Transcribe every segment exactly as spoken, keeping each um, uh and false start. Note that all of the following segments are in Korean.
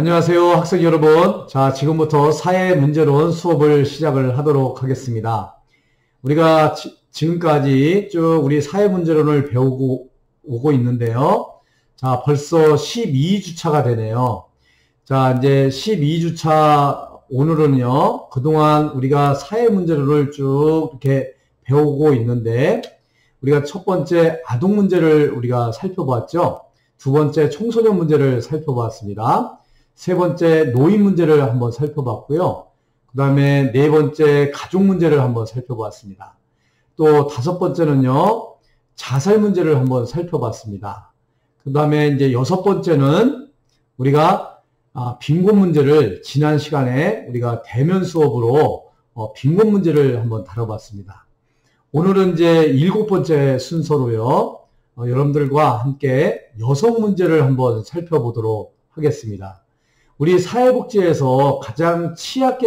안녕하세요, 학생 여러분. 자, 지금부터 사회 문제론 수업을 시작을 하도록 하겠습니다. 우리가 지, 지금까지 쭉 우리 사회 문제론을 배우고 오고 있는데요. 자, 벌써 십이 주차가 되네요. 자, 이제 십이 주차 오늘은요, 그동안 우리가 사회 문제론을 쭉 이렇게 배우고 있는데, 우리가 첫 번째 아동 문제를 우리가 살펴봤죠. 두 번째 청소년 문제를 살펴봤습니다. 세 번째 노인 문제를 한번 살펴봤고요. 그 다음에 네 번째 가족 문제를 한번 살펴봤습니다. 또 다섯 번째는요, 자살 문제를 한번 살펴봤습니다. 그 다음에 이제 여섯 번째는 우리가 아, 빈곤 문제를 지난 시간에 우리가 대면 수업으로 어, 빈곤 문제를 한번 다뤄봤습니다. 오늘은 이제 일곱 번째 순서로요, 어, 여러분들과 함께 여성 문제를 한번 살펴보도록 하겠습니다. 우리 사회복지에서 가장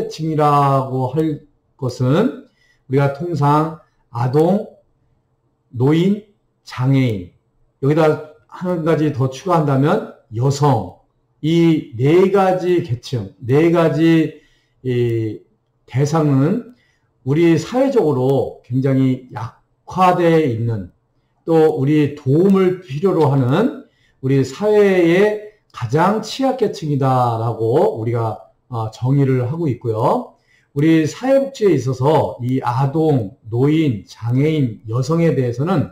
취약계층이라고 할 것은 우리가 통상 아동, 노인, 장애인, 여기다 한 가지 더 추가한다면 여성, 이 네 가지 계층, 네 가지 이 대상은 우리 사회적으로 굉장히 약화되어 있는, 또 우리 도움을 필요로 하는 우리 사회의 가장 취약계층이다라고 우리가 정의를 하고 있고요. 우리 사회복지에 있어서 이 아동, 노인, 장애인, 여성에 대해서는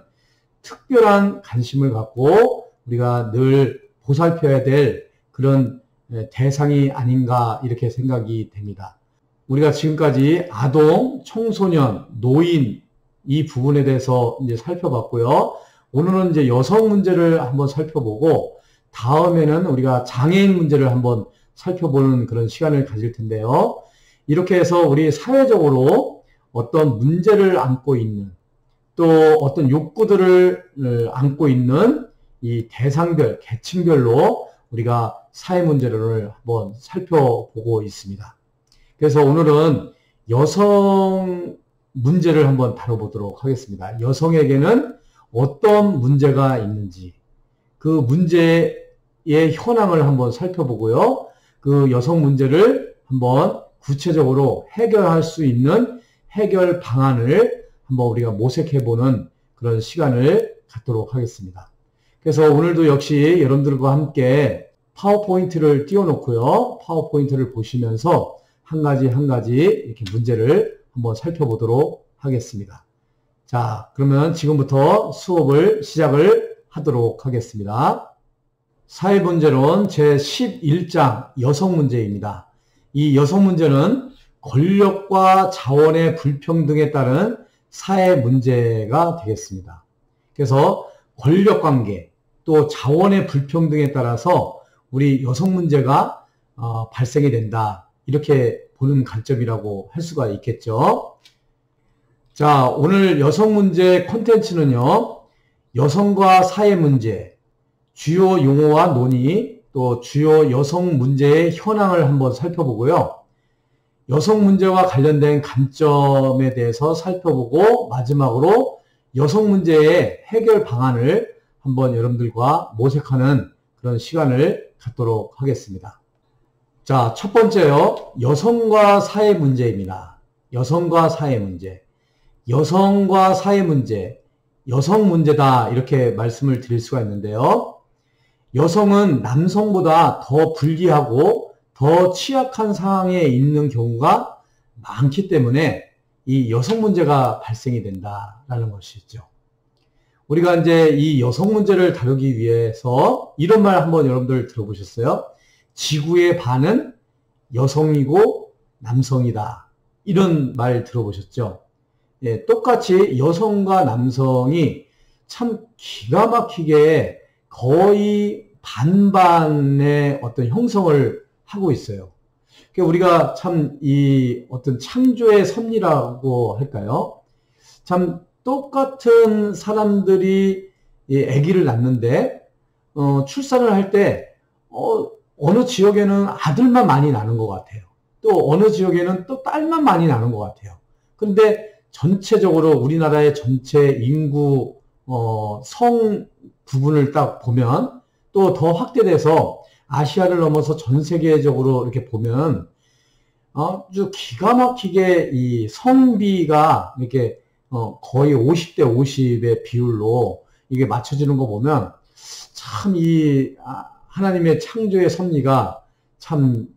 특별한 관심을 갖고 우리가 늘 보살펴야 될 그런 대상이 아닌가 이렇게 생각이 됩니다. 우리가 지금까지 아동, 청소년, 노인 이 부분에 대해서 이제 살펴봤고요. 오늘은 이제 여성 문제를 한번 살펴보고 다음에는 우리가 장애인 문제를 한번 살펴보는 그런 시간을 가질 텐데요. 이렇게 해서 우리 사회적으로 어떤 문제를 안고 있는, 또 어떤 욕구들을 안고 있는 이 대상별, 계층별로 우리가 사회 문제를 한번 살펴보고 있습니다. 그래서 오늘은 여성 문제를 한번 다뤄보도록 하겠습니다. 여성에게는 어떤 문제가 있는지, 그 문제의 현황을 한번 살펴보고요. 그 여성 문제를 한번 구체적으로 해결할 수 있는 해결 방안을 한번 우리가 모색해보는 그런 시간을 갖도록 하겠습니다. 그래서 오늘도 역시 여러분들과 함께 파워포인트를 띄워놓고요. 파워포인트를 보시면서 한 가지 한 가지 이렇게 문제를 한번 살펴보도록 하겠습니다. 자, 그러면 지금부터 수업을 시작을 하도록 하겠습니다. 사회문제론 제십일 장 여성 문제입니다. 이 여성 문제는 권력과 자원의 불평등에 따른 사회 문제가 되겠습니다. 그래서 권력관계 또 자원의 불평등에 따라서 우리 여성 문제가 어, 발생이 된다. 이렇게 보는 관점이라고 할 수가 있겠죠. 자, 오늘 여성 문제 콘텐츠는요, 여성과 사회 문제, 주요 용어와 논의, 또 주요 여성 문제의 현황을 한번 살펴보고요. 여성 문제와 관련된 관점에 대해서 살펴보고 마지막으로 여성 문제의 해결 방안을 한번 여러분들과 모색하는 그런 시간을 갖도록 하겠습니다. 자, 첫 번째요. 여성과 사회 문제입니다. 여성과 사회 문제. 여성과 사회 문제, 여성 문제다 이렇게 말씀을 드릴 수가 있는데요. 여성은 남성보다 더 불리하고 더 취약한 상황에 있는 경우가 많기 때문에 이 여성 문제가 발생이 된다라는 것이죠. 우리가 이제 이 여성 문제를 다루기 위해서 이런 말 한번 여러분들 들어보셨어요? 지구의 반은 여성이고 남성이다. 이런 말 들어보셨죠? 예, 똑같이 여성과 남성이 참 기가 막히게 거의 반반의 어떤 형성을 하고 있어요. 그러니까 우리가 참 이 어떤 창조의 섭리라고 할까요? 참 똑같은 사람들이 이 아기를 낳는데 어, 출산을 할 때 어, 어느 지역에는 아들만 많이 낳는 것 같아요. 또 어느 지역에는 또 딸만 많이 낳는 것 같아요. 그런데 전체적으로 우리나라의 전체 인구 어, 성 부분을 딱 보면 또 더 확대돼서 아시아를 넘어서 전 세계적으로 이렇게 보면 아주 기가 막히게 이 성비가 이렇게 어 거의 오십 대 오십의 비율로 이게 맞춰지는 거 보면 참 이 하나님의 창조의 섭리가 참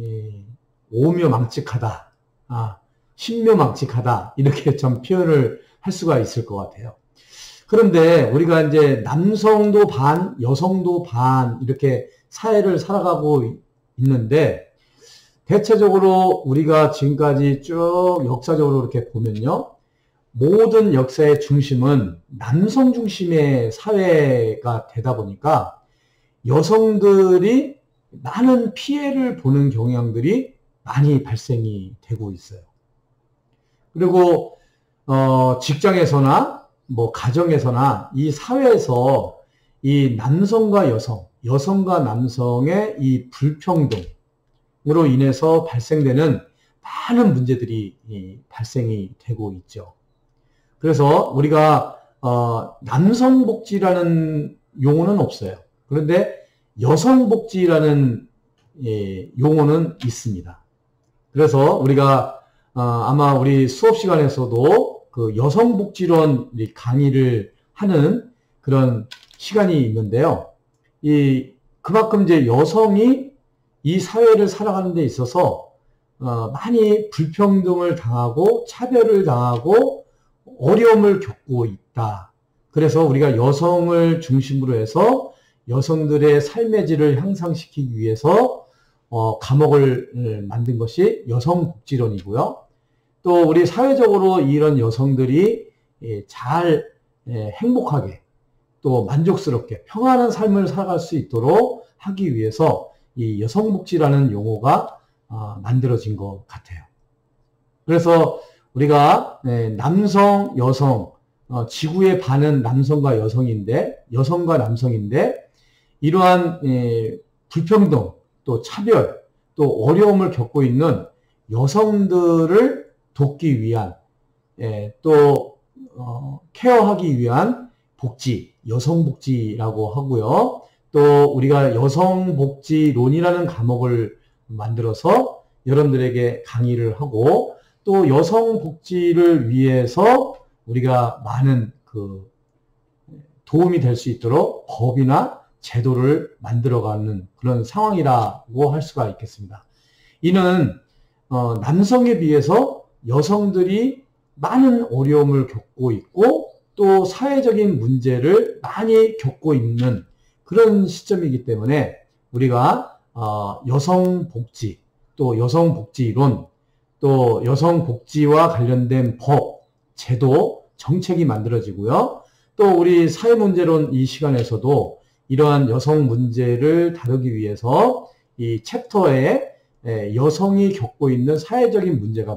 오묘망측하다, 아, 신묘망측하다 이렇게 좀 표현을 할 수가 있을 것 같아요. 그런데 우리가 이제 남성도 반, 여성도 반 이렇게 사회를 살아가고 있는데 대체적으로 우리가 지금까지 쭉 역사적으로 이렇게 보면요. 모든 역사의 중심은 남성 중심의 사회가 되다 보니까 여성들이 많은 피해를 보는 경향들이 많이 발생이 되고 있어요. 그리고 어, 직장에서나 뭐 가정에서나 이 사회에서 이 남성과 여성, 여성과 남성의 이 불평등으로 인해서 발생되는 많은 문제들이 이, 발생이 되고 있죠. 그래서 우리가 어, 남성복지라는 용어는 없어요. 그런데 여성복지라는 예, 용어는 있습니다. 그래서 우리가 어, 아마 우리 수업 시간에서도 그 여성복지론 강의를 하는 그런 시간이 있는데요. 이 그만큼 이제 여성이 이 사회를 살아가는 데 있어서 어, 많이 불평등을 당하고 차별을 당하고 어려움을 겪고 있다. 그래서 우리가 여성을 중심으로 해서 여성들의 삶의 질을 향상시키기 위해서 어, 과목을 만든 것이 여성복지론이고요. 또 우리 사회적으로 이런 여성들이 잘 행복하게 또 만족스럽게 평안한 삶을 살아갈 수 있도록 하기 위해서 이 여성복지라는 용어가 만들어진 것 같아요. 그래서 우리가 남성, 여성, 지구의 반은 남성과 여성인데 여성과 남성인데 이러한 불평등, 또 차별, 또 어려움을 겪고 있는 여성들을 돕기 위한 또 케어하기 위한 복지, 여성복지라고 하고요. 또 우리가 여성복지론이라는 과목을 만들어서 여러분들에게 강의를 하고 또 여성복지를 위해서 우리가 많은 그 도움이 될 수 있도록 법이나 제도를 만들어가는 그런 상황이라고 할 수가 있겠습니다. 이는 어, 남성에 비해서 여성들이 많은 어려움을 겪고 있고 또 사회적인 문제를 많이 겪고 있는 그런 시점이기 때문에 우리가 어, 여성복지, 또 여성복지론, 또 여성복지와 관련된 법, 제도, 정책이 만들어지고요. 또 우리 사회문제론 이 시간에서도 이러한 여성 문제를 다루기 위해서 이 챕터에 여성이 겪고 있는 사회적인 문제가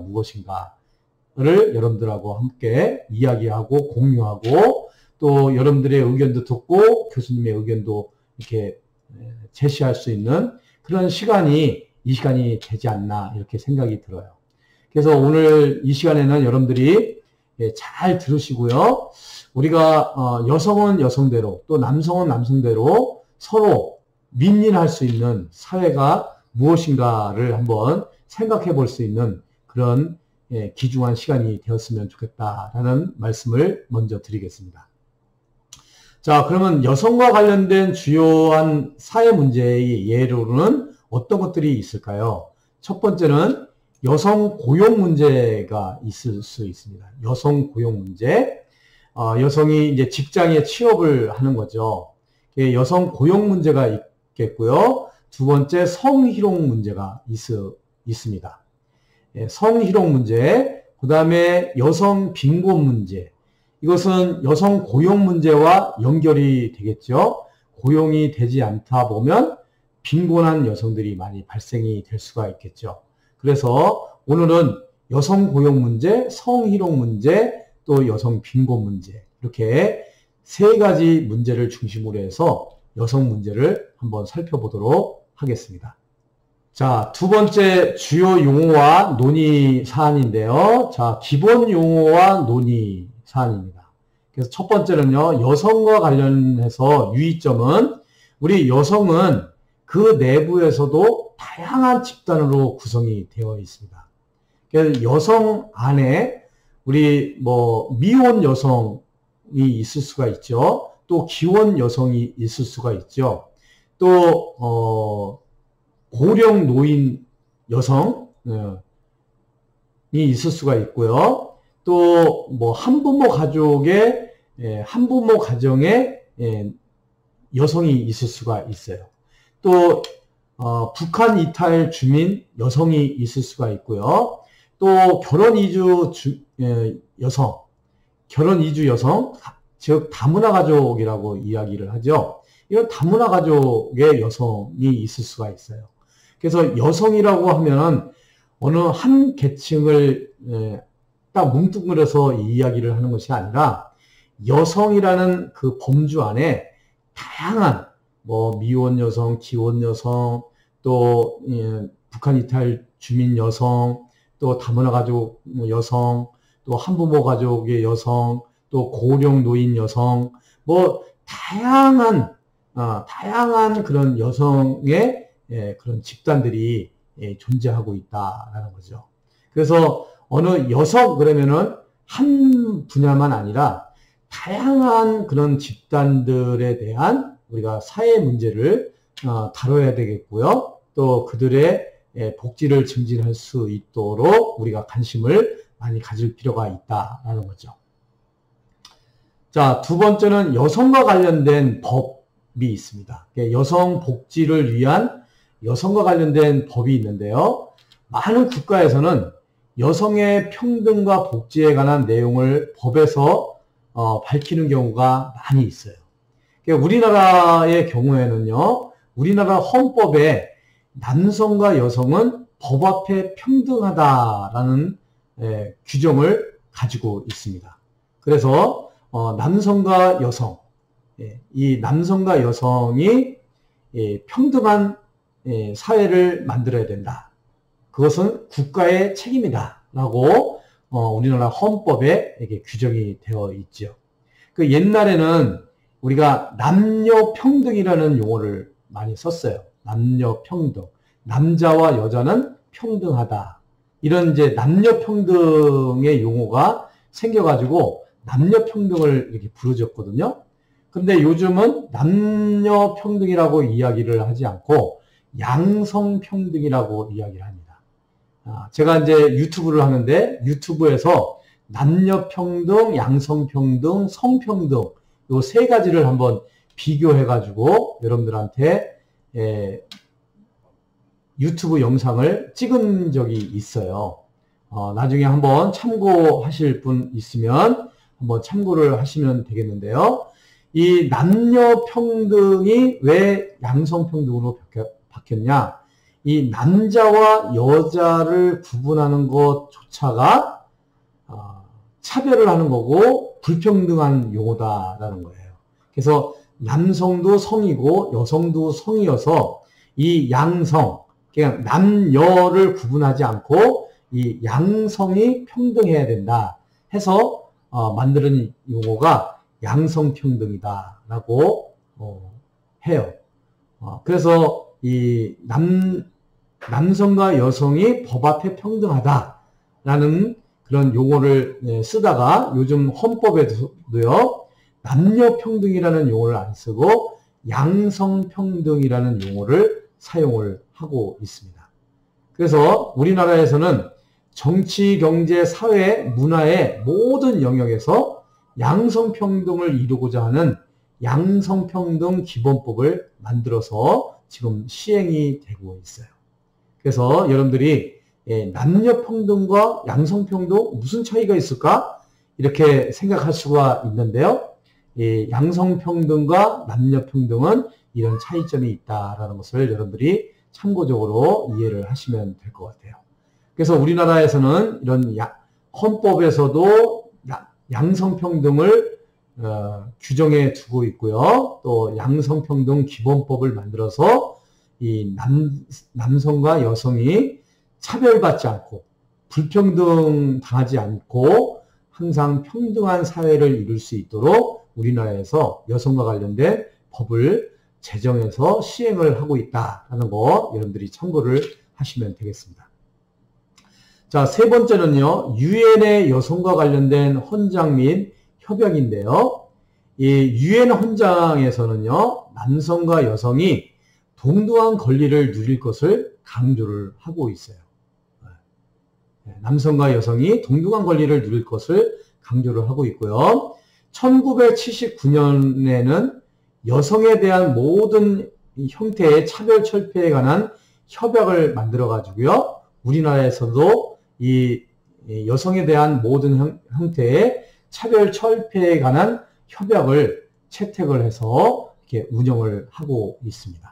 무엇인가를 여러분들하고 함께 이야기하고 공유하고 또 여러분들의 의견도 듣고 교수님의 의견도 이렇게 제시할 수 있는 그런 시간이 이 시간이 되지 않나 이렇게 생각이 들어요. 그래서 오늘 이 시간에는 여러분들이 잘 들으시고요. 우리가 여성은 여성대로 또 남성은 남성대로 서로 윈윈할 수 있는 사회가 무엇인가를 한번 생각해 볼 수 있는 그런 귀중한 시간이 되었으면 좋겠다라는 말씀을 먼저 드리겠습니다. 자, 그러면 여성과 관련된 주요한 사회 문제의 예로는 어떤 것들이 있을까요? 첫 번째는 여성 고용 문제가 있을 수 있습니다. 여성 고용 문제. 어, 여성이 이제 직장에 취업을 하는 거죠. 여성 고용 문제가 있겠고요. 두 번째, 성희롱 문제가 있, 있습니다. 예, 성희롱 문제, 그 다음에 여성 빈곤 문제. 이것은 여성 고용 문제와 연결이 되겠죠. 고용이 되지 않다 보면 빈곤한 여성들이 많이 발생이 될 수가 있겠죠. 그래서 오늘은 여성 고용 문제, 성희롱 문제, 또 여성 빈곤 문제 이렇게 세 가지 문제를 중심으로 해서 여성 문제를 한번 살펴보도록 하겠습니다. 자, 두 번째 주요 용어와 논의 사안인데요. 자, 기본 용어와 논의 사안입니다. 그래서 첫 번째는요, 여성과 관련해서 유의점은 우리 여성은 그 내부에서도 다양한 집단으로 구성이 되어 있습니다. 그래서 여성 안에 우리 뭐 미혼 여성이 있을 수가 있죠. 또 기혼 여성이 있을 수가 있죠. 또 어, 고령 노인 여성이 있을 수가 있고요. 또 뭐 한부모 가족의 예, 한부모 가정에 예, 여성이 있을 수가 있어요. 또 어, 북한 이탈 주민 여성이 있을 수가 있고요. 또 결혼 이주 주, 예, 여성, 결혼 이주 여성, 즉 다문화 가족이라고 이야기를 하죠. 이런 다문화 가족의 여성이 있을 수가 있어요. 그래서 여성이라고 하면 어느 한 계층을 예, 딱 뭉뚱그려서 이야기를 하는 것이 아니라 여성이라는 그 범주 안에 다양한 뭐 미혼 여성, 기혼 여성, 또 예, 북한 이탈 주민 여성, 또 다문화 가족 여성, 또 한부모 가족의 여성, 또 고령 노인 여성, 뭐 다양한 어, 다양한 그런 여성의 예, 그런 집단들이 예, 존재하고 있다라는 거죠. 그래서 어느 여성 그러면은 한 분야만 아니라 다양한 그런 집단들에 대한 우리가 사회 문제를 어, 다뤄야 되겠고요. 또 그들의 예, 복지를 증진할 수 있도록 우리가 관심을 많이 가질 필요가 있다라는 거죠. 자, 두 번째는 여성과 관련된 법이 있습니다. 여성 복지를 위한 여성과 관련된 법이 있는데요. 많은 국가에서는 여성의 평등과 복지에 관한 내용을 법에서 어, 밝히는 경우가 많이 있어요. 우리나라의 경우에는요, 우리나라 헌법에 남성과 여성은 법 앞에 평등하다라는 예, 규정을 가지고 있습니다. 그래서 어, 남성과 여성, 예, 이 남성과 여성이 예, 평등한 예, 사회를 만들어야 된다. 그것은 국가의 책임이다 라고 어, 우리나라 헌법에 이게 규정이 되어 있죠. 그 옛날에는 우리가 남녀평등이라는 용어를 많이 썼어요. 남녀평등. 남자와 여자는 평등하다. 이런 이제 남녀평등의 용어가 생겨가지고 남녀평등을 이렇게 부르졌거든요. 근데 요즘은 남녀평등이라고 이야기를 하지 않고 양성평등이라고 이야기를 합니다. 아, 제가 이제 유튜브를 하는데 유튜브에서 남녀평등, 양성평등, 성평등 요 세 가지를 한번 비교해가지고 여러분들한테 예, 유튜브 영상을 찍은 적이 있어요. 어, 나중에 한번 참고하실 분 있으면 한번 참고를 하시면 되겠는데요. 이 남녀평등이 왜 양성평등으로 바뀌었냐? 이 남자와 여자를 구분하는 것조차가 어, 차별을 하는 거고 불평등한 용어다라는 거예요. 그래서 남성도 성이고 여성도 성이어서 이 양성, 그냥 남녀를 구분하지 않고 이 양성이 평등해야 된다 해서 어, 만드는 용어가 양성평등이다라고 어, 해요. 어, 그래서 이 남, 남성과 여성이 법 앞에 평등하다라는 그런 용어를 예, 쓰다가 요즘 헌법에도요, 남녀평등이라는 용어를 안 쓰고 양성평등이라는 용어를 사용을 하고 있습니다. 그래서 우리나라에서는 정치, 경제, 사회, 문화의 모든 영역에서 양성평등을 이루고자 하는 양성평등 기본법을 만들어서 지금 시행이 되고 있어요. 그래서 여러분들이 남녀평등과 양성평등 무슨 차이가 있을까? 이렇게 생각할 수가 있는데요. 양성평등과 남녀평등은 이런 차이점이 있다라는 것을 여러분들이 참고적으로 이해를 하시면 될 것 같아요. 그래서 우리나라에서는 이런 헌법에서도 양성평등을 어, 규정해 두고 있고요. 또 양성평등 기본법을 만들어서 이 남, 남성과 여성이 차별받지 않고 불평등 당하지 않고 항상 평등한 사회를 이룰 수 있도록 우리나라에서 여성과 관련된 법을 제정해서 시행을 하고 있다라는 거 여러분들이 참고를 하시면 되겠습니다. 자, 세 번째는요, 유엔의 여성과 관련된 헌장 및 협약인데요. 이 유엔 헌장에서는요, 남성과 여성이 동등한 권리를 누릴 것을 강조를 하고 있어요. 남성과 여성이 동등한 권리를 누릴 것을 강조를 하고 있고요. 천구백칠십구 년에는 여성에 대한 모든 형태의 차별 철폐에 관한 협약을 만들어 가지고요. 우리나라에서도 이 여성에 대한 모든 형, 형태의 차별 철폐에 관한 협약을 채택을 해서 이렇게 운영을 하고 있습니다.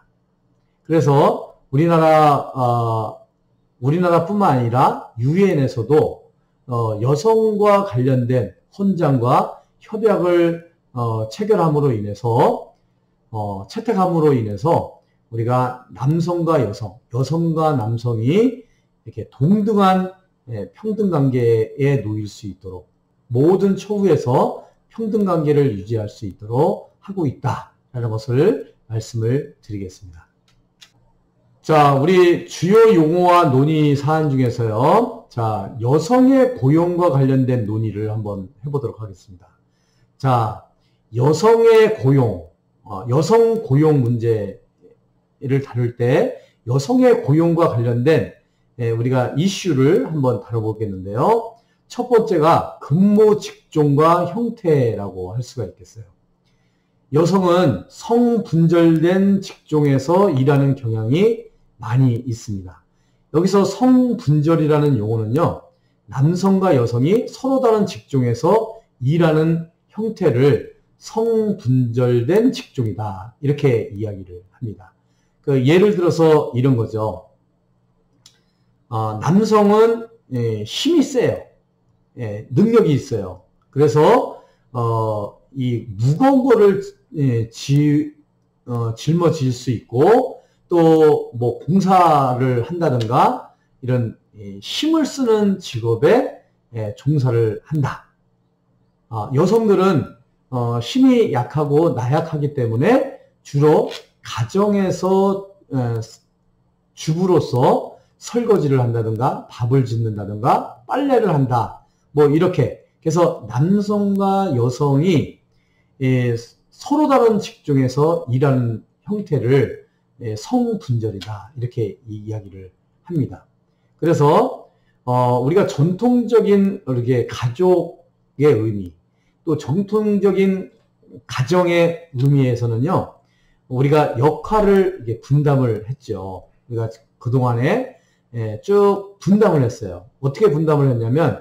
그래서 우리나라 어, 우리나라뿐만 아니라 유엔에서도 어, 여성과 관련된 헌장과 협약을 어, 체결함으로 인해서 어, 채택함으로 인해서 우리가 남성과 여성, 여성과 남성이 이렇게 동등한 예, 평등관계에 놓일 수 있도록 모든 처우에서 평등관계를 유지할 수 있도록 하고 있다라는 것을 말씀을 드리겠습니다. 자, 우리 주요 용어와 논의 사안 중에서요. 자, 여성의 고용과 관련된 논의를 한번 해보도록 하겠습니다. 자, 여성의 고용, 어, 여성 고용 문제를 다룰 때 여성의 고용과 관련된 예, 우리가 이슈를 한번 다뤄보겠는데요. 첫 번째가 근무 직종과 형태라고 할 수가 있겠어요. 여성은 성분절된 직종에서 일하는 경향이 많이 있습니다. 여기서 성분절이라는 용어는요, 남성과 여성이 서로 다른 직종에서 일하는 형태를 성분절된 직종이다. 이렇게 이야기를 합니다. 그 예를 들어서 이런 거죠. 어, 남성은 예, 힘이 세요. 예, 능력이 있어요. 그래서 어, 이 무거운 거를 예, 지, 어, 짊어질 수 있고 또 뭐 공사를 한다든가 이런 예, 힘을 쓰는 직업에 예, 종사를 한다. 어, 여성들은 어, 힘이 약하고 나약하기 때문에 주로 가정에서 에, 주부로서 설거지를 한다든가 밥을 짓는다든가 빨래를 한다. 뭐 이렇게 그래서 남성과 여성이 예, 서로 다른 직종에서 일하는 형태를 예, 성분절이다. 이렇게 이야기를 합니다. 그래서 어, 우리가 전통적인 이렇게 가족의 의미 또 전통적인 가정의 의미에서는요. 우리가 역할을 이렇게 분담을 했죠. 우리가 그동안에 예, 쭉 분담을 했어요. 어떻게 분담을 했냐면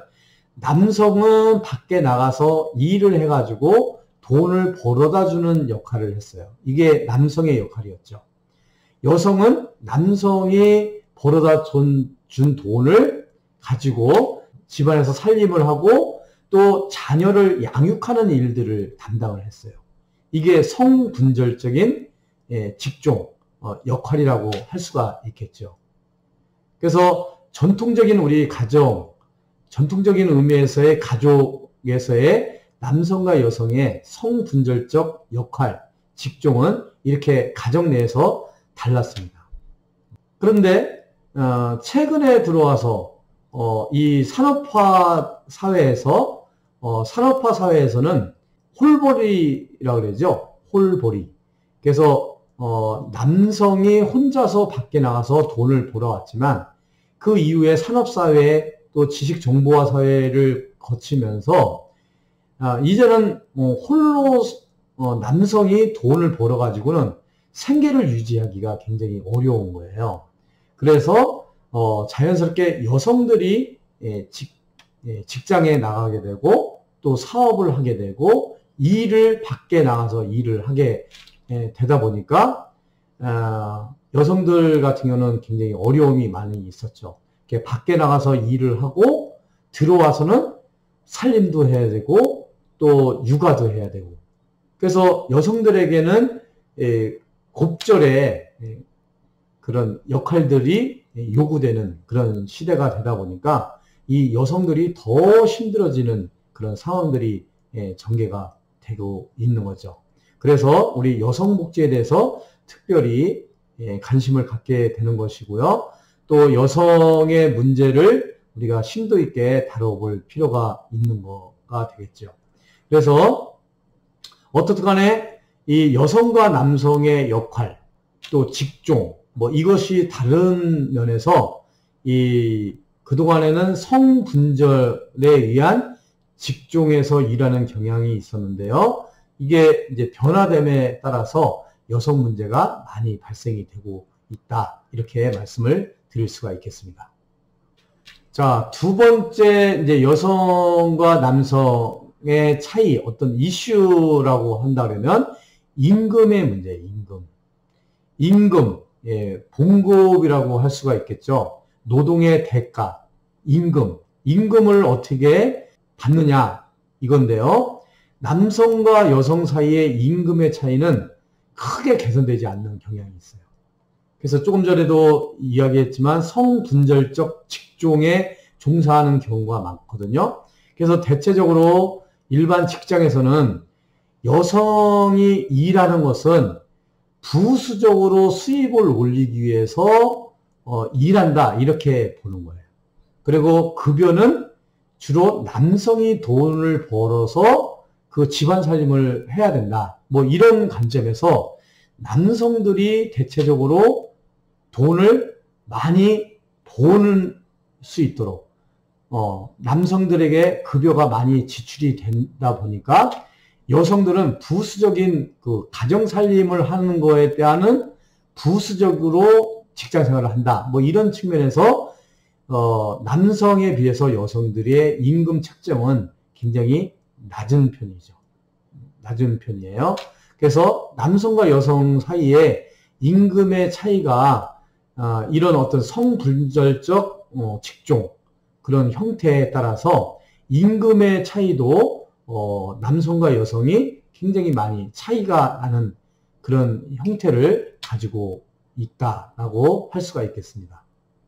남성은 밖에 나가서 일을 해가지고 돈을 벌어다 주는 역할을 했어요. 이게 남성의 역할이었죠. 여성은 남성이 벌어다 준 돈을 가지고 집안에서 살림을 하고 또 자녀를 양육하는 일들을 담당을 했어요. 이게 성분절적인 예, 직종, 어, 역할이라고 할 수가 있겠죠. 그래서 전통적인 우리 가정, 전통적인 의미에서의 가족에서의 남성과 여성의 성분절적 역할, 직종은 이렇게 가정 내에서 달랐습니다. 그런데 어, 최근에 들어와서 어, 이 산업화 사회에서 어, 산업화 사회에서는 홀벌이라고 그러죠. 홀벌이. 그래서 어, 남성이 혼자서 밖에 나가서 돈을 벌어왔지만 그 이후에 산업사회 또 지식정보화 사회를 거치면서 아, 이제는 어, 홀로 어, 남성이 돈을 벌어가지고는 생계를 유지하기가 굉장히 어려운 거예요. 그래서 어, 자연스럽게 여성들이 예, 직, 예, 직장에 나가게 되고 또 사업을 하게 되고 일을 밖에 나가서 일을 하게 예, 되다 보니까 어, 여성들 같은 경우는 굉장히 어려움이 많이 있었죠. 밖에 나가서 일을 하고 들어와서는 살림도 해야 되고 또 육아도 해야 되고 그래서 여성들에게는 예, 곱절에 예, 그런 역할들이 요구되는 그런 시대가 되다 보니까 이 여성들이 더 힘들어지는 그런 상황들이 예, 전개가 되고 있는 거죠. 그래서 우리 여성 복지에 대해서 특별히 예, 관심을 갖게 되는 것이고요. 또 여성의 문제를 우리가 심도 있게 다뤄볼 필요가 있는 거가 되겠죠. 그래서 어떻든 간에 이 여성과 남성의 역할, 또 직종, 뭐 이것이 다른 면에서 이 그동안에는 성분절에 의한 직종에서 일하는 경향이 있었는데요. 이게 이제 변화됨에 따라서 여성 문제가 많이 발생이 되고 있다. 이렇게 말씀을 드릴 수가 있겠습니다. 자, 두 번째 이제 여성과 남성의 차이, 어떤 이슈라고 한다면 임금의 문제예요. 임금. 임금, 예, 봉급이라고 할 수가 있겠죠. 노동의 대가, 임금. 임금을 어떻게 받느냐 이건데요. 남성과 여성 사이의 임금의 차이는 크게 개선되지 않는 경향이 있어요. 그래서 조금 전에도 이야기했지만 성분절적 직종에 종사하는 경우가 많거든요. 그래서 대체적으로 일반 직장에서는 여성이 일하는 것은 부수적으로 수입을 올리기 위해서 어, 일한다 이렇게 보는 거예요. 그리고 급여는 주로 남성이 돈을 벌어서 그 집안 살림을 해야 된다. 뭐 이런 관점에서 남성들이 대체적으로 돈을 많이 버는 수 있도록 어, 남성들에게 급여가 많이 지출이 된다 보니까 여성들은 부수적인 그 가정 살림을 하는 거에 대한 부수적으로 직장 생활을 한다. 뭐 이런 측면에서 어, 남성에 비해서 여성들의 임금 책정은 굉장히 낮은 편이죠. 낮은 편이에요. 그래서 남성과 여성 사이에 임금의 차이가 어, 이런 어떤 성분절적 어, 직종 그런 형태에 따라서 임금의 차이도 어, 남성과 여성이 굉장히 많이 차이가 나는 그런 형태를 가지고 있다라고 할 수가 있겠습니다.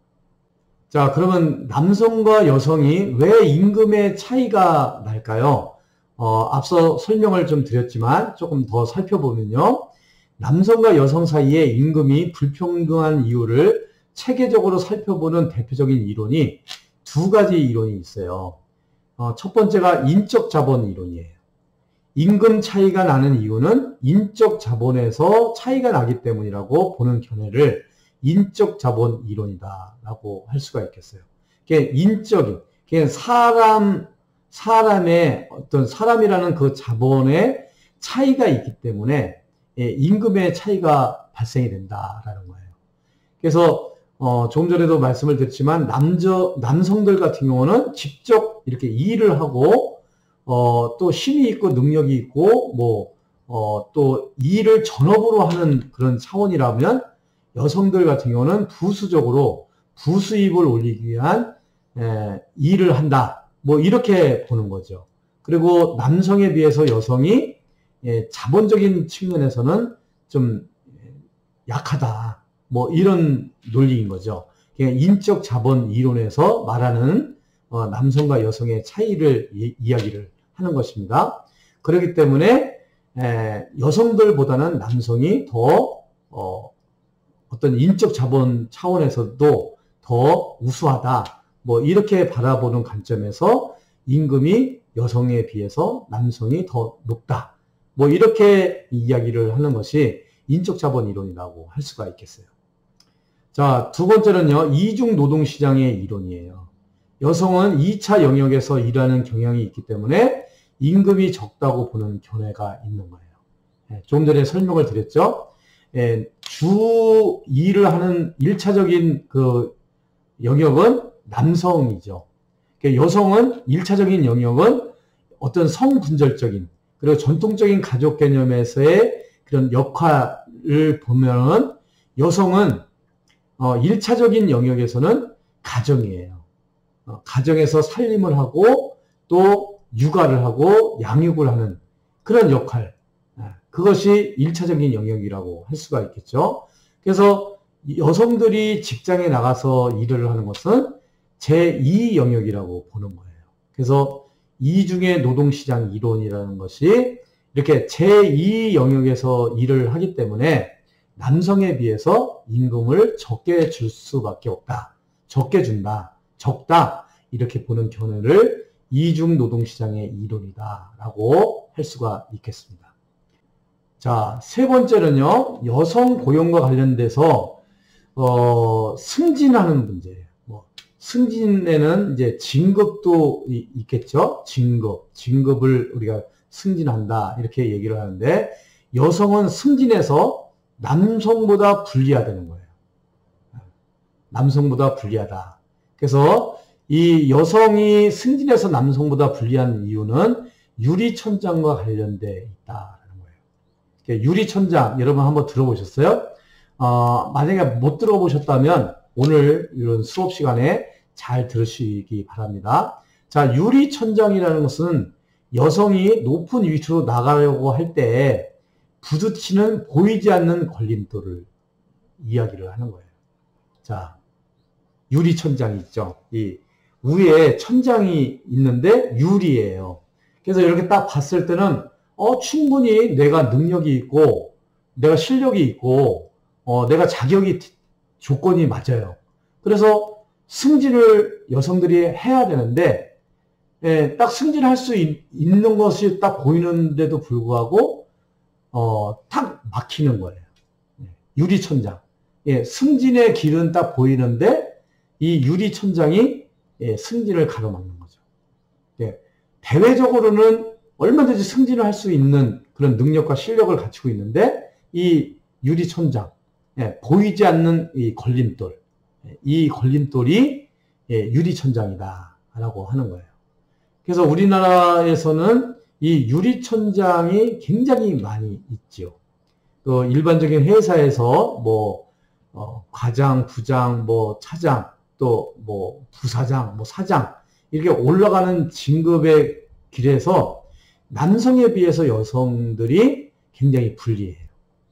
자, 그러면 남성과 여성이 왜 임금의 차이가 날까요? 어, 앞서 설명을 좀 드렸지만 조금 더 살펴보면요. 남성과 여성 사이의 임금이 불평등한 이유를 체계적으로 살펴보는 대표적인 이론이 두 가지 이론이 있어요. 어, 첫 번째가 인적 자본 이론이에요. 임금 차이가 나는 이유는 인적 자본에서 차이가 나기 때문이라고 보는 견해를 인적 자본 이론이다라고 할 수가 있겠어요. 그게 인적인, 그게 사람, 사람의 어떤 사람이라는 그 자본의 차이가 있기 때문에 임금의 차이가 발생이 된다라는 거예요. 그래서 어, 조금 전에도 말씀을 드렸지만 남저, 남성들 같은 경우는 직접 이렇게 일을 하고 어, 또 힘이 있고 능력이 있고 뭐 어, 또 일을 전업으로 하는 그런 차원이라면 여성들 같은 경우는 부수적으로 부수입을 올리기 위한 에, 일을 한다. 뭐 이렇게 보는 거죠. 그리고 남성에 비해서 여성이 예, 자본적인 측면에서는 좀 약하다. 뭐 이런 논리인 거죠. 그냥 인적 자본 이론에서 말하는 어, 남성과 여성의 차이를 이, 이야기를 하는 것입니다. 그렇기 때문에 에, 여성들보다는 남성이 더 어, 어떤 인적 자본 차원에서도 더 우수하다. 뭐 이렇게 바라보는 관점에서 임금이 여성에 비해서 남성이 더 높다. 뭐 이렇게 이야기를 하는 것이 인적 자본 이론이라고 할 수가 있겠어요. 자, 두 번째는요. 이중 노동 시장의 이론이에요. 여성은 이 차 영역에서 일하는 경향이 있기 때문에 임금이 적다고 보는 견해가 있는 거예요. 예, 조금 전에 설명을 드렸죠. 예, 주 일을 하는 일 차적인 그 영역은 남성이죠. 그러니까 여성은 일 차적인 영역은 어떤 성분절적인 그리고 전통적인 가족 개념에서의 그런 역할을 보면은 여성은 어, 일 차적인 영역에서는 가정이에요. 어, 가정에서 살림을 하고 또 육아를 하고 양육을 하는 그런 역할. 그것이 일 차적인 영역이라고 할 수가 있겠죠. 그래서 여성들이 직장에 나가서 일을 하는 것은 제이 영역이라고 보는 거예요. 그래서 이중의 노동시장 이론이라는 것이 이렇게 제이 영역에서 일을 하기 때문에 남성에 비해서 임금을 적게 줄 수밖에 없다. 적게 준다. 적다. 이렇게 보는 견해를 이중노동시장의 이론이다 라고 할 수가 있겠습니다. 자, 세 번째는요, 여성 고용과 관련돼서 어, 승진하는 문제예요. 뭐, 승진에는 이제 진급도 이, 있겠죠. 진급, 진급을 우리가 승진한다 이렇게 얘기를 하는데, 여성은 승진해서 남성보다 불리하다는 거예요. 남성보다 불리하다. 그래서 이 여성이 승진해서 남성보다 불리한 이유는 유리천장과 관련돼 있다라는 거예요. 유리천장 여러분 한번 들어보셨어요? 어, 만약에 못 들어보셨다면 오늘 이런 수업 시간에 잘 들으시기 바랍니다. 자, 유리천장이라는 것은 여성이 높은 위치로 나가려고 할 때 부딪히는 보이지 않는 걸림돌을 이야기를 하는 거예요. 자, 유리천장이 있죠. 이 위에 천장이 있는데 유리예요. 그래서 이렇게 딱 봤을 때는 어, 충분히 내가 능력이 있고 내가 실력이 있고 어, 내가 자격이 조건이 맞아요. 그래서 승진을 여성들이 해야 되는데 예, 딱 승진할 수 있, 있는 것이 딱 보이는데도 불구하고 어, 탁 막히는 거예요. 유리천장. 예, 승진의 길은 딱 보이는데 이 유리천장이 예, 승진을 가로막는 거죠. 예, 대외적으로는 얼마든지 승진을 할 수 있는 그런 능력과 실력을 갖추고 있는데 이 유리천장, 예, 보이지 않는 이 걸림돌, 예, 이 걸림돌이 예, 유리천장이다 라고 하는 거예요. 그래서 우리나라에서는 이 유리천장이 굉장히 많이 있죠. 또 일반적인 회사에서 뭐 어, 과장, 부장, 뭐 차장, 또 뭐 부사장, 뭐 사장 이렇게 올라가는 진급의 길에서 남성에 비해서 여성들이 굉장히 불리해요.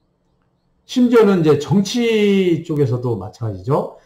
심지어는 이제 정치 쪽에서도 마찬가지죠.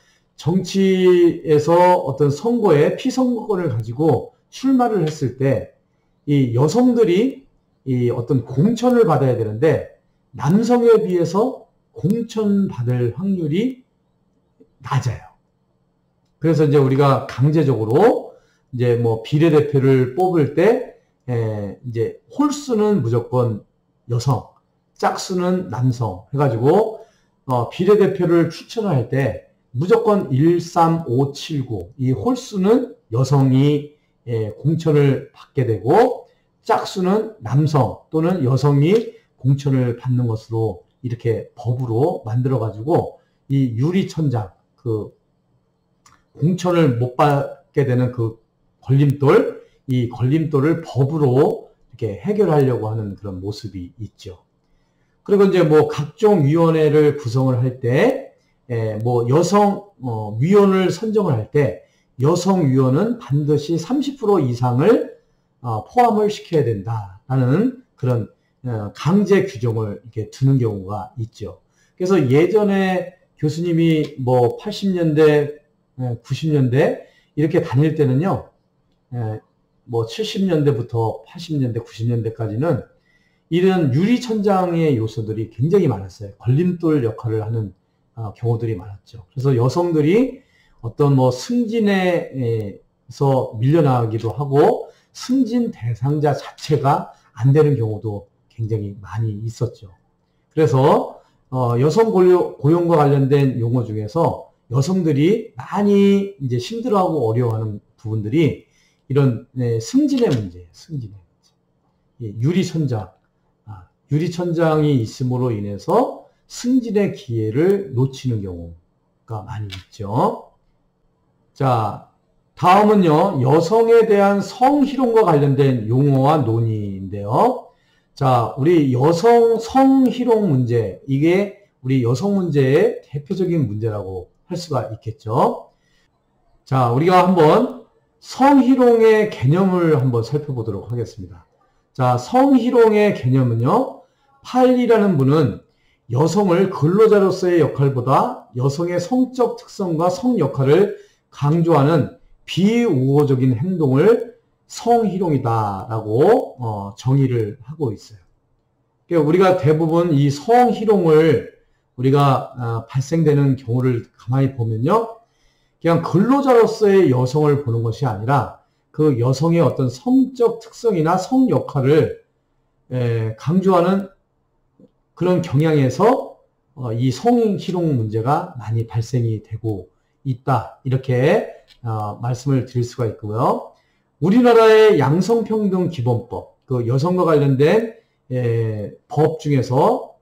정치에서 어떤 선거에 피선거권을 가지고 출마를 했을 때 이 여성들이 이 어떤 공천을 받아야 되는데 남성에 비해서 공천 받을 확률이 낮아요. 그래서 이제 우리가 강제적으로 이제 뭐 비례대표를 뽑을 때 에 이제 홀수는 무조건 여성, 짝수는 남성 해가지고 어 비례대표를 추천할 때 무조건 일, 삼, 오, 칠, 구 이 홀수는 여성이 예, 공천을 받게 되고 짝수는 남성 또는 여성이 공천을 받는 것으로 이렇게 법으로 만들어 가지고 이 유리천장 그 공천을 못 받게 되는 그 걸림돌 이 걸림돌을 법으로 이렇게 해결하려고 하는 그런 모습이 있죠. 그리고 이제 뭐 각종 위원회를 구성을 할 때 뭐 여성 어, 위원을 선정을 할 때 여성 위원은 반드시 삼십 퍼센트 이상을 어, 포함을 시켜야 된다라는 그런 어, 강제 규정을 이렇게 두는 경우가 있죠. 그래서 예전에 교수님이 뭐 팔십 년대, 구십 년대 이렇게 다닐 때는요, 에, 뭐 칠십 년대부터 팔십 년대, 구십 년대까지는 이런 유리천장의 요소들이 굉장히 많았어요. 걸림돌 역할을 하는 어, 경우들이 많았죠. 그래서 여성들이 어떤 뭐 승진에서 밀려나기도 하고 승진 대상자 자체가 안 되는 경우도 굉장히 많이 있었죠. 그래서 어 여성 고용과 관련된 용어 중에서 여성들이 많이 이제 힘들어하고 어려워하는 부분들이 이런 네, 승진의 문제예요. 승진의 문제. 예, 유리천장, 아, 유리천장이 있음으로 인해서 승진의 기회를 놓치는 경우가 많이 있죠. 자, 다음은요, 여성에 대한 성희롱과 관련된 용어와 논의인데요. 자, 우리 여성 성희롱 문제, 이게 우리 여성 문제의 대표적인 문제라고 할 수가 있겠죠. 자, 우리가 한번 성희롱의 개념을 한번 살펴보도록 하겠습니다. 자, 성희롱의 개념은요, 팔이라는 분은 여성을 근로자로서의 역할보다 여성의 성적 특성과 성 역할을 강조하는 비우호적인 행동을 성희롱이다라고 어, 정의를 하고 있어요. 그러니까 우리가 대부분 이 성희롱을 우리가 아, 발생되는 경우를 가만히 보면요. 그냥 근로자로서의 여성을 보는 것이 아니라 그 여성의 어떤 성적 특성이나 성 역할을 에, 강조하는 그런 경향에서 어, 이 성희롱 문제가 많이 발생이 되고 있다. 이렇게 어, 말씀을 드릴 수가 있고요. 우리나라의 양성평등기본법, 그 여성과 관련된 에, 법 중에서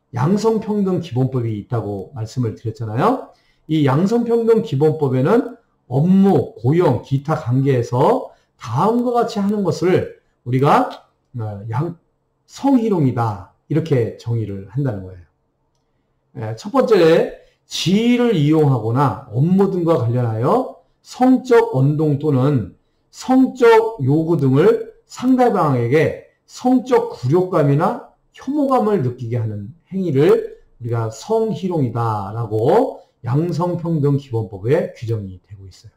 양성평등기본법이 있다고 말씀을 드렸잖아요. 이 양성평등기본법에는 업무, 고용, 기타 관계에서 다음과 같이 하는 것을 우리가 어, 양, 성희롱이다. 이렇게 정의를 한다는 거예요. 에, 첫 번째, 지위를 이용하거나 업무 등과 관련하여 성적 언동 또는 성적 요구 등을 상대방에게 성적 굴욕감이나 혐오감을 느끼게 하는 행위를 우리가 성희롱이다라고 양성평등기본법에 규정이 되고 있어요.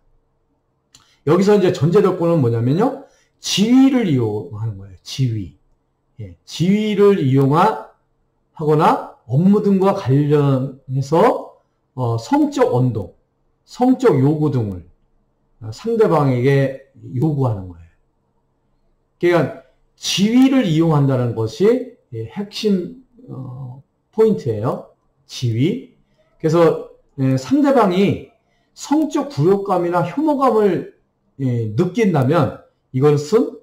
여기서 이제 전제조건은 뭐냐면요. 지위를 이용하는 거예요. 지위. 예, 지위를 이용하거나 업무 등과 관련해서 어, 성적 언동, 성적 요구 등을 상대방에게 요구하는 거예요. 그러니까 지위를 이용한다는 것이 핵심 어, 포인트예요. 지위. 그래서 예, 상대방이 성적 굴욕감이나 혐오감을 예, 느낀다면 이것은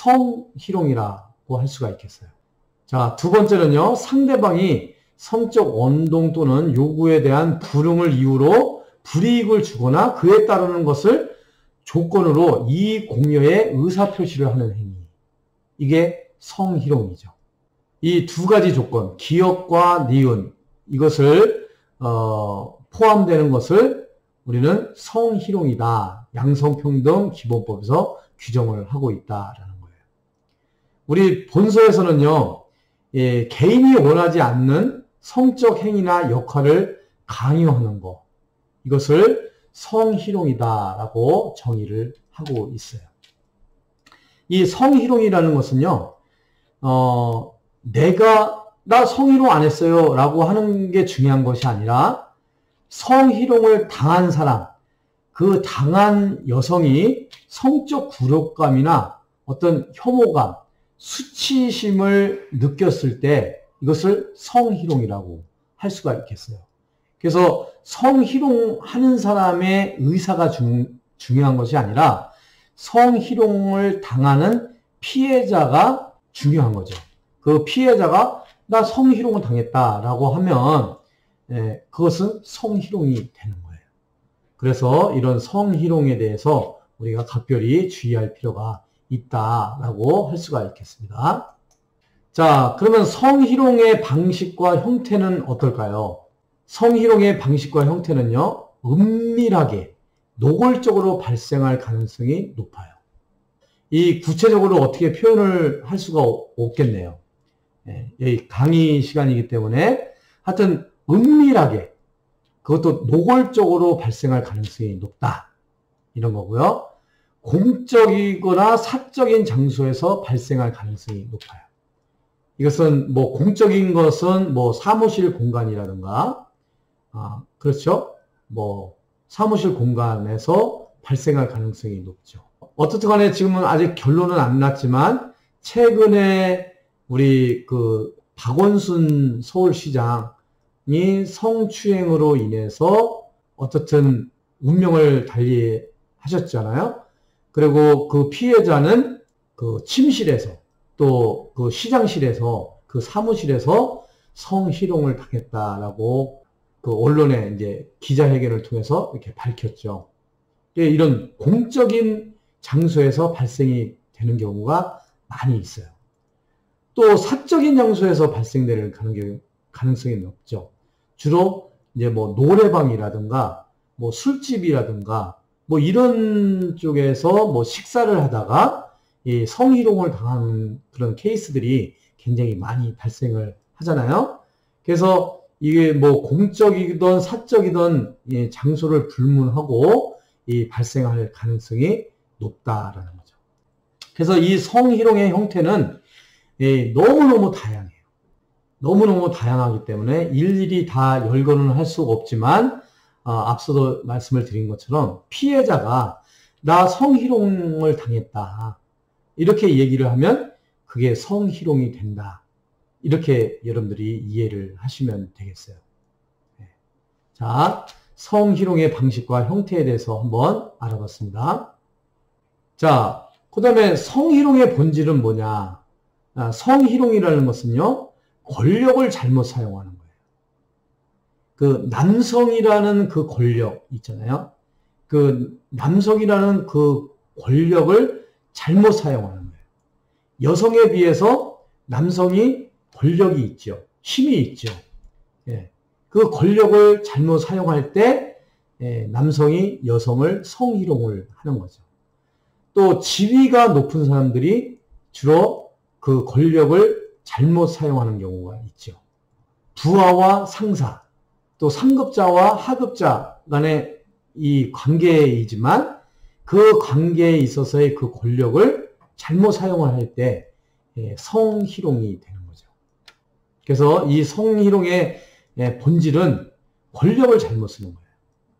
성희롱이라고 할 수가 있겠어요. 자, 두 번째는요. 상대방이 성적 언동 또는 요구에 대한 불응을 이유로 불이익을 주거나 그에 따르는 것을 조건으로 이 공여의 의사표시를 하는 행위. 이게 성희롱이죠. 이 두 가지 조건, 기역과 니은, 이것을 어, 포함되는 것을 우리는 성희롱이다. 양성평등기본법에서 규정을 하고 있다라는 거예요. 우리 본서에서는요. 예, 개인이 원하지 않는 성적 행위나 역할을 강요하는 것, 이것을 성희롱이다라고 정의를 하고 있어요. 이 성희롱이라는 것은요, 어, 내가 나 성희롱 안 했어요 라고 하는 게 중요한 것이 아니라 성희롱을 당한 사람, 그 당한 여성이 성적 굴욕감이나 어떤 혐오감, 수치심을 느꼈을 때 이것을 성희롱이라고 할 수가 있겠어요. 그래서 성희롱 하는 사람의 의사가 중, 중요한 것이 아니라 성희롱을 당하는 피해자가 중요한 거죠. 그 피해자가 나 성희롱을 당했다라고 하면 예, 그것은 성희롱이 되는 거예요. 그래서 이런 성희롱에 대해서 우리가 각별히 주의할 필요가 있다라고 할 수가 있겠습니다. 자, 그러면 성희롱의 방식과 형태는 어떨까요? 성희롱의 방식과 형태는요, 은밀하게, 노골적으로 발생할 가능성이 높아요. 이 구체적으로 어떻게 표현을 할 수가 없겠네요. 예, 여기 강의 시간이기 때문에 하여튼 은밀하게, 그것도 노골적으로 발생할 가능성이 높다. 이런 거고요. 공적이거나 사적인 장소에서 발생할 가능성이 높아요. 이것은 뭐 공적인 것은 뭐 사무실 공간이라든가, 아, 그렇죠? 뭐 사무실 공간에서 발생할 가능성이 높죠. 어떻든 간에 지금은 아직 결론은 안 났지만 최근에 우리 그 박원순 서울시장이 성추행으로 인해서 어떻든 운명을 달리 하셨잖아요. 그리고 그 피해자는 그 침실에서 또 그 시장실에서 그 사무실에서 성희롱을 당했다라고 그 언론에 이제 기자회견을 통해서 이렇게 밝혔죠. 이런 공적인 장소에서 발생이 되는 경우가 많이 있어요. 또 사적인 장소에서 발생될 가능성이 높죠. 주로 이제 뭐 노래방이라든가 뭐 술집이라든가 뭐 이런 쪽에서 뭐 식사를 하다가 이 성희롱을 당하는 그런 케이스들이 굉장히 많이 발생을 하잖아요. 그래서 이게 뭐 공적이든 사적이든 이 장소를 불문하고 이 발생할 가능성이 높다라는 거죠. 그래서 이 성희롱의 형태는 예, 너무너무 다양해요. 너무너무 다양하기 때문에 일일이 다 열거는 할 수가 없지만 어, 앞서도 말씀을 드린 것처럼 피해자가 나 성희롱을 당했다 이렇게 얘기를 하면 그게 성희롱이 된다. 이렇게 여러분들이 이해를 하시면 되겠어요. 네. 자, 성희롱의 방식과 형태에 대해서 한번 알아봤습니다. 자, 그 다음에 성희롱의 본질은 뭐냐? 아, 성희롱이라는 것은요, 권력을 잘못 사용하는 거예요. 그 남성이라는 그 권력 있잖아요. 그 남성이라는 그 권력을 잘못 사용하는 거예요. 여성에 비해서 남성이 권력이 있죠. 힘이 있죠. 예. 그 권력을 잘못 사용할 때 예, 남성이 여성을 성희롱을 하는 거죠. 또 지위가 높은 사람들이 주로 그 권력을 잘못 사용하는 경우가 있죠. 부하와 상사, 또 상급자와 하급자 간의 이 관계이지만 그 관계에 있어서의 그 권력을 잘못 사용을 할 때 성희롱이 되는 거죠. 그래서 이 성희롱의 본질은 권력을 잘못 쓰는 거예요.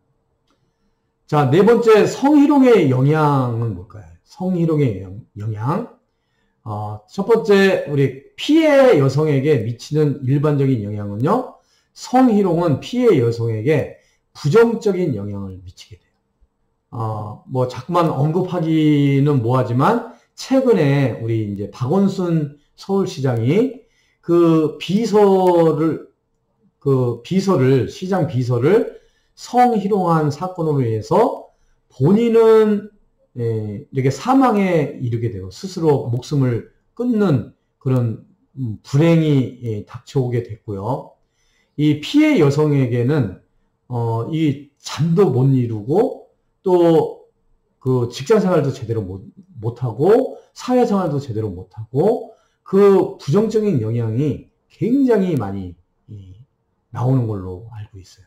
자, 네 번째 성희롱의 영향은 뭘까요? 성희롱의 영향. 어, 첫 번째, 우리 피해 여성에게 미치는 일반적인 영향은요, 성희롱은 피해 여성에게 부정적인 영향을 미치게 돼요. 어, 뭐, 자꾸만 언급하기는 뭐하지만, 최근에 우리 이제 박원순 서울시장이 그 비서를, 그 비서를, 시장 비서를 성희롱한 사건으로 인해서 본인은 예, 이렇게 사망에 이르게 되고 스스로 목숨을 끊는 그런 불행이 예, 닥쳐오게 됐고요. 이 피해 여성에게는 어, 이 잠도 못 이루고 또 그 직장 생활도 제대로 못, 못하고 사회생활도 제대로 못하고 그 부정적인 영향이 굉장히 많이 이, 나오는 걸로 알고 있어요.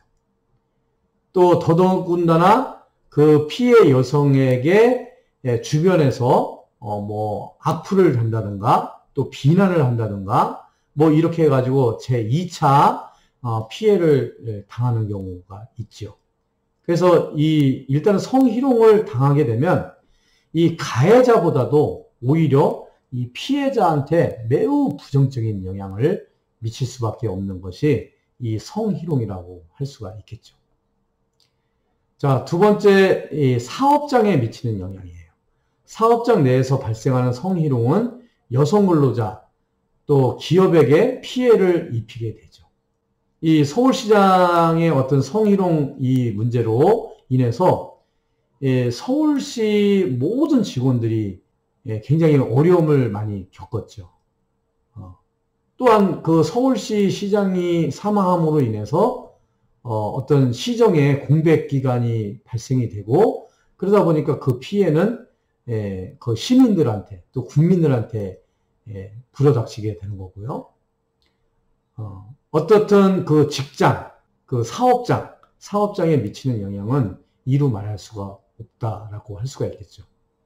또 더더군다나 그 피해 여성에게 주변에서 어 뭐 악플을 단다든가 또 비난을 한다든가 뭐 이렇게 해가지고 제이 차 어 피해를 당하는 경우가 있죠. 그래서 이 일단은 성희롱을 당하게 되면 이 가해자보다도 오히려 이 피해자한테 매우 부정적인 영향을 미칠 수밖에 없는 것이 이 성희롱이라고 할 수가 있겠죠. 자, 두 번째, 이 사업장에 미치는 영향이에요. 사업장 내에서 발생하는 성희롱은 여성 근로자, 또 기업에게 피해를 입히게 되죠. 이 서울시장의 어떤 성희롱 이 문제로 인해서 예, 서울시 모든 직원들이 예, 굉장히 어려움을 많이 겪었죠. 어. 또한 그 서울시 시장이 사망함으로 인해서 어, 어떤 시정의 공백 기간이 발생이 되고 그러다 보니까 그 피해는 예, 그 시민들한테 또 국민들한테 예, 불어닥치게 되는 거고요. 어, 어떻든 그 직장, 그 사업장, 사업장에 미치는 영향은 이루 말할 수가 없다라고 할 수가 있겠죠.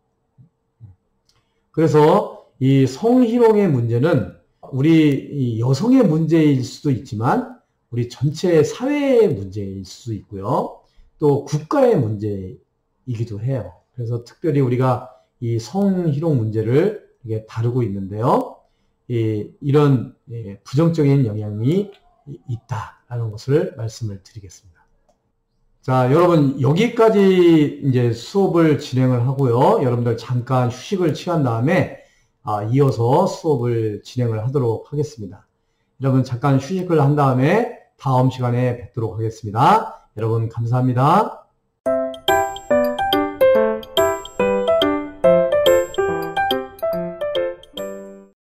그래서 이 성희롱의 문제는 우리 여성의 문제일 수도 있지만 우리 전체 사회의 문제일 수도 있고요. 또 국가의 문제이기도 해요. 그래서 특별히 우리가 이 성희롱 문제를 이게 다루고 있는데요. 이, 이런 예, 부정적인 영향이 있다라는 것을 말씀을 드리겠습니다. 자, 여러분 여기까지 이제 수업을 진행을 하고요. 여러분들 잠깐 휴식을 취한 다음에 아, 이어서 수업을 진행을 하도록 하겠습니다. 여러분 잠깐 휴식을 한 다음에 다음 시간에 뵙도록 하겠습니다. 여러분 감사합니다.